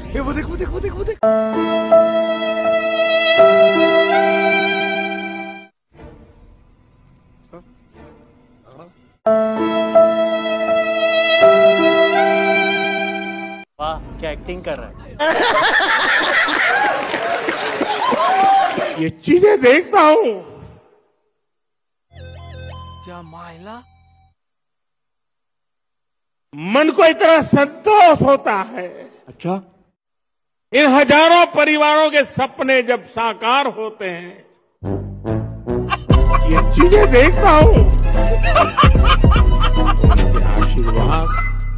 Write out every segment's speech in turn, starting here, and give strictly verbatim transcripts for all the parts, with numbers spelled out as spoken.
ये वो देख वो देख वो देख वो देख। वाह क्या एक्टिंग कर रहा है। ये चीजें देखता हूँ क्या मायला, मन को इतना संतोष होता है। अच्छा इन हजारों परिवारों के सपने जब साकार होते हैं, ये चीजें देखता हूँ, उनके आशीर्वाद।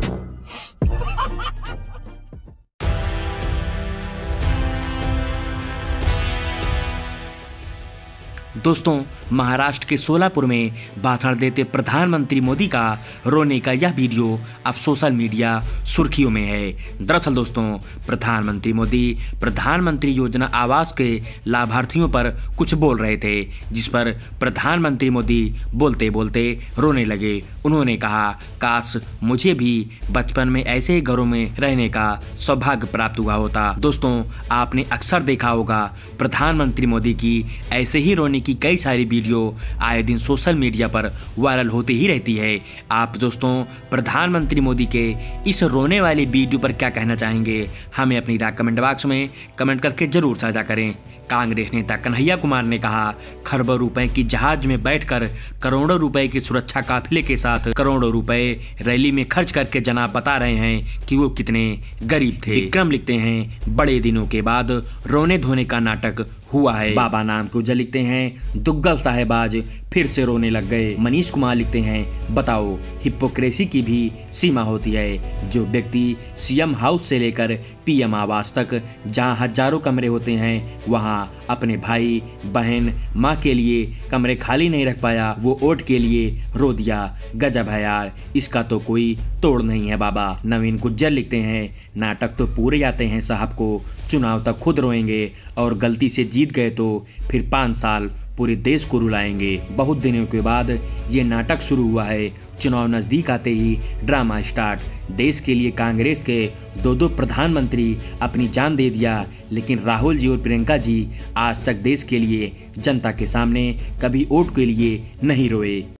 दोस्तों, महाराष्ट्र के सोलापुर में भाषण देते प्रधानमंत्री मोदी का रोने का यह वीडियो अब सोशल मीडिया सुर्खियों में है। दरअसल दोस्तों, प्रधानमंत्री मोदी प्रधानमंत्री योजना आवास के लाभार्थियों पर कुछ बोल रहे थे, जिस पर प्रधानमंत्री मोदी बोलते बोलते रोने लगे। उन्होंने कहा, काश मुझे भी बचपन में ऐसे ही घरों में रहने का सौभाग्य प्राप्त हुआ होता। दोस्तों, आपने अक्सर देखा होगा प्रधानमंत्री मोदी की ऐसे ही रोने की कई सारी वीडियो आए दिन सोशल मीडिया पर वायरल होती ही रहती है। आप दोस्तों प्रधानमंत्री मोदी के इस रोने वाली वीडियो पर क्या कहना चाहेंगे, हमें अपनी राय कमेंट बॉक्स में कमेंट करके जरूर साझा करें। कांग्रेस नेता कन्हैया कुमार ने कहा, खरबों रुपए की जहाज में बैठकर करोड़ों रुपए की सुरक्षा काफिले के साथ करोड़ों रुपए रैली में खर्च करके जनाब बता रहे हैं कि वो कितने गरीब थे। विक्रम लिखते हैं, बड़े दिनों के बाद रोने धोने का नाटक हुआ है। बाबा नाम को जो लिखते हैं, दुग्गल साहेब आज फिर से रोने लग गए। मनीष कुमार लिखते हैं, बताओ हिपोक्रेसी की भी सीमा होती है। जो व्यक्ति सीएम हाउस से लेकर पीएम आवास तक जहां हजारों कमरे होते हैं, वहां अपने भाई बहन माँ के लिए कमरे खाली नहीं रख पाया, वो वोट के लिए रो दिया। गजब है यार, इसका तो कोई तोड़ नहीं है बाबा। नवीन गुज्जर लिखते हैं, नाटक तो पूरे आते हैं साहब को, चुनाव तक खुद रोएंगे और गलती से जीत गए तो फिर पाँच साल पूरे देश को रुलाएंगे। बहुत दिनों के बाद ये नाटक शुरू हुआ है। चुनाव नजदीक आते ही ड्रामा स्टार्ट। देश के लिए कांग्रेस के दो दो प्रधानमंत्री अपनी जान दे दिया, लेकिन राहुल जी और प्रियंका जी आज तक देश के लिए जनता के सामने कभी वोट के लिए नहीं रोए।